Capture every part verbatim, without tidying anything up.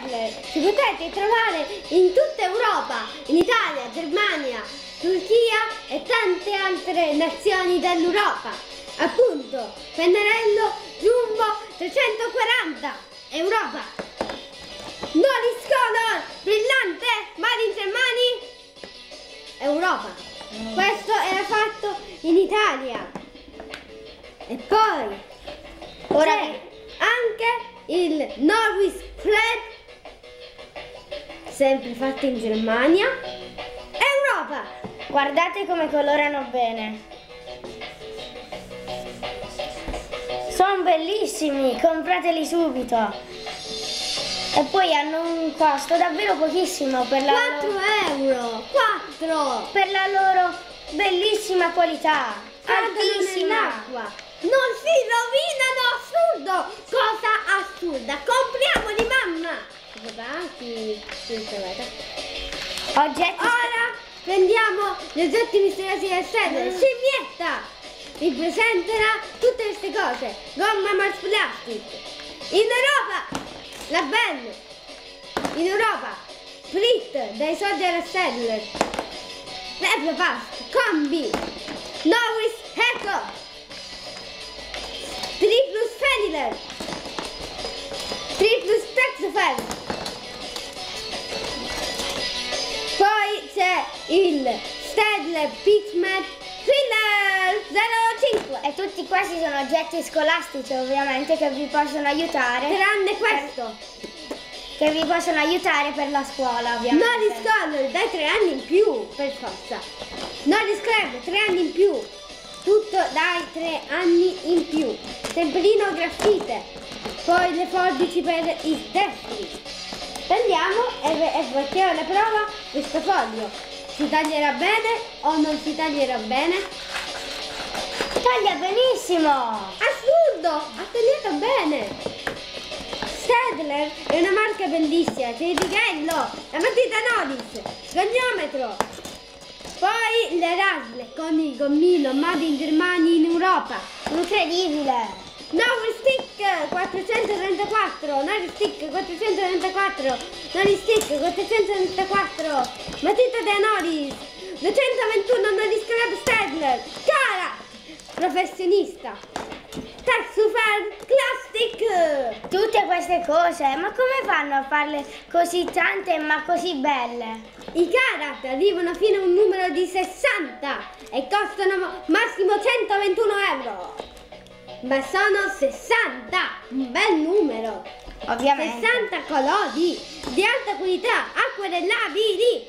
Stadler si potete trovare in tutta Europa, in Italia, Germania, Turchia e tante altre nazioni dell'Europa. Appunto, pennarello Jumbo trecentoquaranta Europa. Nolis Color brillante, made in Germany, Europa. Mm. Questo era fatto in Italia. E poi ora c'è anche il Norwich Fred, sempre fatto in Germania, Europa. Guardate come colorano bene. Sono bellissimi, comprateli subito. E poi hanno un costo davvero pochissimo per la quattro euro, quattro per la loro bellissima qualità, altissima. Non si rovinano, assurdo, cosa assurda, compriamoli mamma. Oggetti. Ora prendiamo gli oggetti misteriosi del Stadler. Mm. Scimmietta vi presenterà tutte queste cose, gomma Mars Plastic. In Europa la Bell, in Europa Split dai soldi alla Stadler, Replopast, Combi, Norwich Echo, Triplus Feniler, Triplus Texofen. Poi c'è il Stadler Pixmat Thriller zero cinque. E tutti questi sono oggetti scolastici ovviamente che vi possono aiutare. Tranne questo. Che vi possono aiutare per la scuola ovviamente. Noris Color dai tre anni in più, per forza. Noris Club tre anni in più. Tutto dai tre anni in più. Templino graffite. Poi le forbici per i destri. Prendiamo e, e mettiamo alla prova questo foglio. Si taglierà bene o non si taglierà bene? Taglia benissimo! Assurdo! Ha tagliato bene! Stadler è una marca bellissima, c'è il righello, la matita Noris, sgognometro. Poi le rasle con il gommino made in Germania in Europa. Incredibile! Noris Stick quattrocentotrentaquattro, Noris Stick quattrocentotrentaquattro, Noris Stick quattrocentotrentaquattro, matita da Noris, duecentoventuno Noris Club Stadler, cara, professionista, Texofen Plastic. Tutte queste cose, ma come fanno a farle così tante ma così belle? I Karat arrivano fino a un numero di sessanta e costano massimo centoventuno euro. Ma sono sessanta, un bel numero. Ovviamente. sessanta colori di alta qualità, acquerellabili.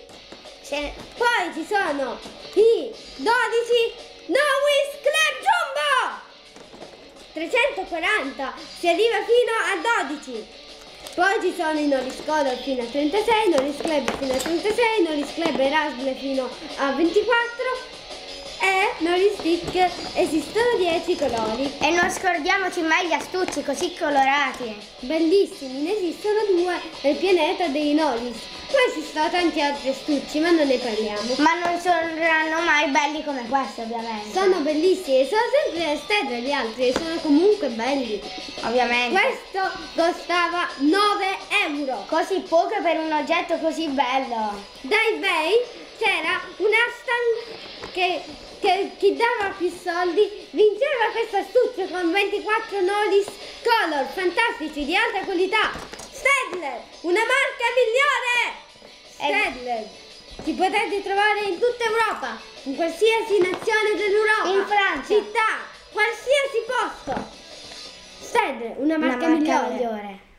Poi ci sono i dodici Noris Club Jumbo trecentoquaranta, si arriva fino a dodici. Poi ci sono i Noris Color fino a trentasei, Noris Club fino a trentasei, Noris Club Erasmus fino a ventiquattro. E Noris Stick esistono dieci colori. E non scordiamoci mai gli astucci così colorati. Bellissimi, ne esistono due nel pianeta dei Noris. Poi ci sono tanti altri astucci, ma non ne parliamo. Ma non saranno mai belli come questi, ovviamente. Sono bellissimi, sono sempre le stelle gli altri e sono comunque belli. Ovviamente. Questo costava nove euro. Così poco per un oggetto così bello. Da eBay c'era un'asta che... che chi dava più soldi vinceva questo astuccio con ventiquattro Noris Color fantastici di alta qualità. Stadler, una marca migliore! Stadler, ci potete trovare in tutta Europa, in qualsiasi nazione dell'Europa, in Francia, città, qualsiasi posto. Stadler, una marca, una marca migliore. migliore.